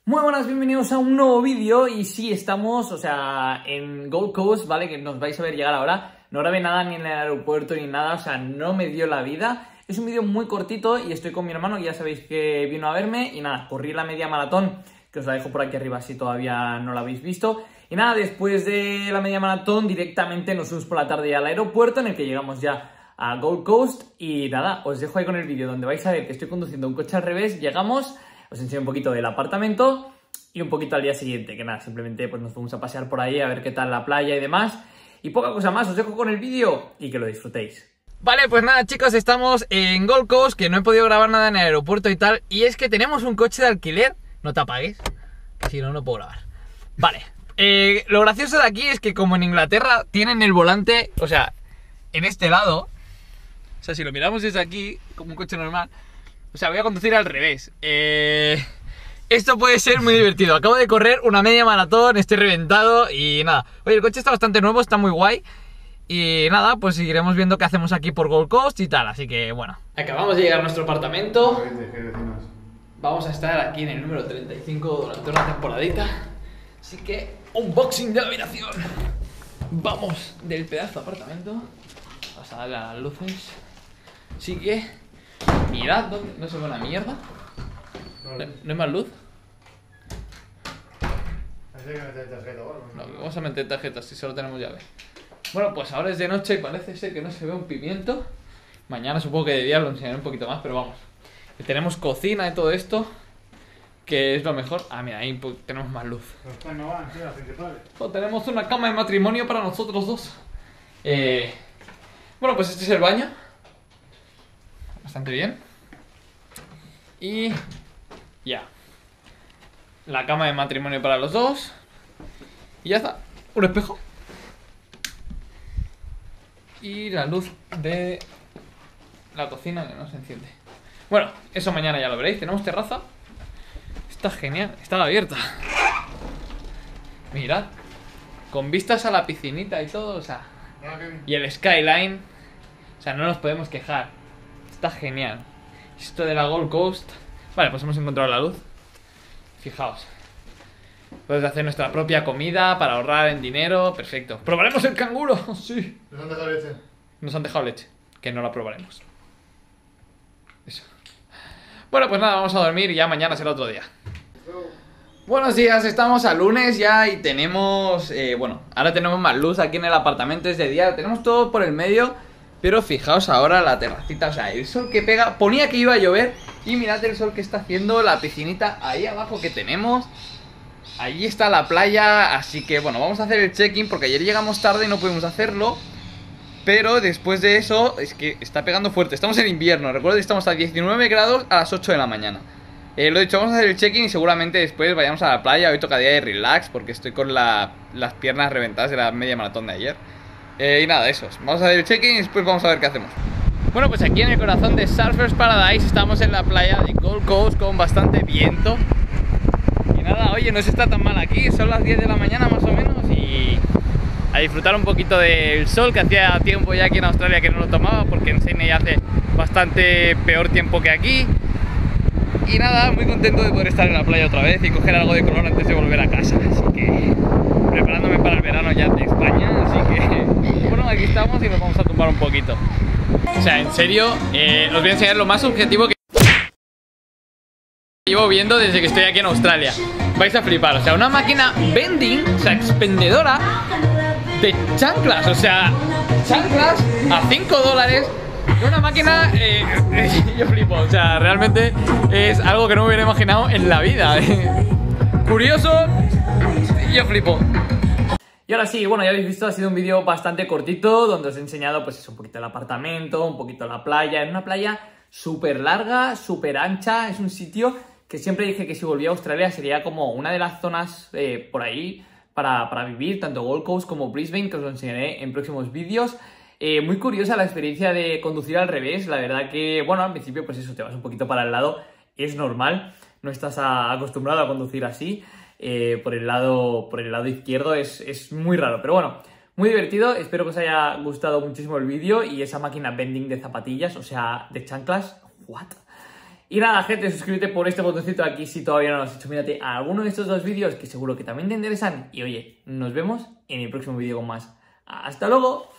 Muy buenas, bienvenidos a un nuevo vídeo. Y sí, estamos, en Gold Coast, ¿vale? Que nos vais a ver llegar ahora. No grabé nada ni en el aeropuerto ni nada, no me dio la vida. Es un vídeo muy cortito y estoy con mi hermano, ya sabéis que vino a verme. Y nada, corrí la media maratón, que os la dejo por aquí arriba si todavía no la habéis visto. Y nada, después de la media maratón directamente nos fuimos por la tarde al aeropuerto, en el que llegamos ya a Gold Coast. Y nada, os dejo ahí con el vídeo donde vais a ver que estoy conduciendo un coche al revés. Llegamos, os enseño un poquito del apartamento y un poquito al día siguiente, que nada, simplemente pues nos fuimos a pasear por ahí a ver qué tal la playa y demás. Y poca cosa más, os dejo con el vídeo y que lo disfrutéis. Vale, pues nada chicos, estamos en Gold Coast, que no he podido grabar nada en el aeropuerto y tal. Y es que tenemos un coche de alquiler, no te apagues, que si no, no puedo grabar. Vale, lo gracioso de aquí es que como en Inglaterra tienen el volante, en este lado. Si lo miramos desde aquí, como un coche normal, voy a conducir al revés. Esto puede ser muy divertido. Acabo de correr una media maratón, estoy reventado y nada. Oye, el coche está bastante nuevo, está muy guay. Y nada, pues seguiremos viendo qué hacemos aquí por Gold Coast y tal. Así que bueno, acabamos de llegar a nuestro apartamento. Vamos a estar aquí en el número 35 durante una temporadita. Así que unboxing de la habitación. Vamos del pedazo de apartamento. Vamos a darle a las luces. Así que mirad, ¿dónde? No se ve una mierda. ¿No hay más luz? No, vamos a meter tarjetas si solo tenemos llave. Bueno, pues ahora es de noche y parece ser que no se ve un pimiento. Mañana supongo que de día lo enseñaré un poquito más, pero vamos. Tenemos cocina y todo esto, que es lo mejor. Ah, mira, ahí tenemos más luz. Pues tenemos una cama de matrimonio para nosotros dos. Bueno, pues este es el baño. Bastante bien. Y ya. La cama de matrimonio para los dos. Y ya está. Un espejo. Y la luz de la cocina que no se enciende. Bueno, eso mañana ya lo veréis. Tenemos terraza. Está genial. Está abierta. Mirad. Con vistas a la piscinita y todo, y el skyline. No nos podemos quejar. Está genial. Esto de la Gold Coast. Vale, pues hemos encontrado la luz. Fijaos. Podemos hacer nuestra propia comida para ahorrar en dinero. Perfecto. ¿Probaremos el canguro? Sí. ¿Nos han dejado leche? Nos han dejado leche. Que no la probaremos. Eso. Bueno, pues nada, vamos a dormir y ya mañana será otro día. Buenos días, estamos a lunes ya y tenemos... ahora tenemos más luz aquí en el apartamento, es de día. Tenemos todo por el medio. Pero fijaos ahora la terracita, el sol que pega. Ponía que iba a llover y mirad el sol que está haciendo. La piscinita ahí abajo que tenemos. Allí está la playa, así que bueno, vamos a hacer el check-in porque ayer llegamos tarde y no pudimos hacerlo. Pero después de eso, es que está pegando fuerte. Estamos en invierno, recuerdo que estamos a 19 grados a las 8 de la mañana. Lo dicho, vamos a hacer el check-in y seguramente después vayamos a la playa. Hoy toca día de relax porque estoy con las piernas reventadas de la media maratón de ayer. Y nada, eso. Vamos a hacer el check-in y después vamos a ver qué hacemos. Bueno, pues aquí en el corazón de Surfers Paradise estamos en la playa de Gold Coast con bastante viento. Y nada, oye, no se está tan mal aquí. Son las 10 de la mañana más o menos y a disfrutar un poquito del sol, que hacía tiempo ya aquí en Australia que no lo tomaba porque en Sydney hace bastante peor tiempo que aquí. Y nada, muy contento de poder estar en la playa otra vez y coger algo de color antes de volver a casa. Así que preparándome para el verano ya de España. Así que bueno, aquí estamos y nos vamos a tumbar un poquito. En serio, os voy a enseñar lo más objetivo que llevo viendo desde que estoy aquí en Australia. Vais a flipar, una máquina vending, expendedora de chanclas, chanclas a $5. Una máquina, yo flipo, realmente es algo que no me hubiera imaginado en la vida. Curioso, yo flipo. Y ahora sí, bueno, ya habéis visto, ha sido un vídeo bastante cortito donde os he enseñado pues eso, un poquito el apartamento, un poquito la playa. En una playa súper larga, súper ancha, es un sitio que siempre dije que si volvía a Australia sería como una de las zonas por ahí para vivir, tanto Gold Coast como Brisbane, que os lo enseñaré en próximos vídeos. Muy curiosa la experiencia de conducir al revés, la verdad que, bueno, al principio pues eso, te vas un poquito para el lado, es normal, no estás acostumbrado a conducir así, por el lado izquierdo es muy raro, pero bueno, muy divertido, espero que os haya gustado muchísimo el vídeo y esa máquina vending de zapatillas, de chanclas, what? Y nada, gente, suscríbete por este botoncito aquí si todavía no lo has hecho. Mírate a alguno de estos dos vídeos que seguro que también te interesan. Y oye, nos vemos en el próximo vídeo con más. ¡Hasta luego!